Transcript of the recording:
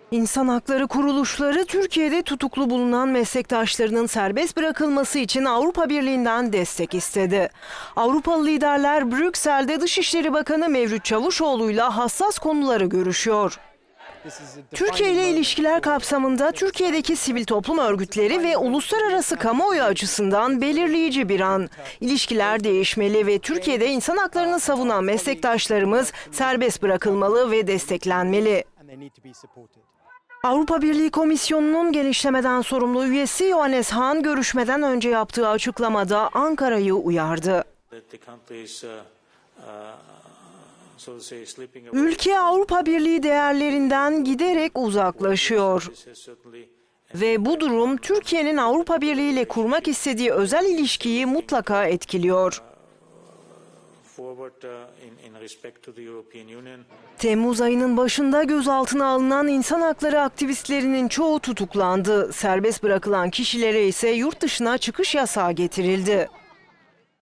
İnsan hakları kuruluşları Türkiye'de tutuklu bulunan meslektaşlarının serbest bırakılması için Avrupa Birliği'nden destek istedi. Avrupalı liderler Brüksel'de Dışişleri Bakanı Mevlüt Çavuşoğlu'yla hassas konuları görüşüyor. Türkiye ile ilişkiler kapsamında Türkiye'deki sivil toplum örgütleri ve uluslararası kamuoyu açısından belirleyici bir an. İlişkiler değişmeli ve Türkiye'de insan haklarını savunan meslektaşlarımız serbest bırakılmalı ve desteklenmeli. Avrupa Birliği Komisyonu'nun genişlemeden sorumlu üyesi Johannes Hahn görüşmeden önce yaptığı açıklamada Ankara'yı uyardı. Ülke Avrupa Birliği değerlerinden giderek uzaklaşıyor. Ve bu durum Türkiye'nin Avrupa Birliği ile kurmak istediği özel ilişkiyi mutlaka etkiliyor. Temmuz ayının başında gözaltına alınan insan hakları aktivistlerinin çoğu tutuklandı. Serbest bırakılan kişilere ise yurt dışına çıkış yasağı getirildi.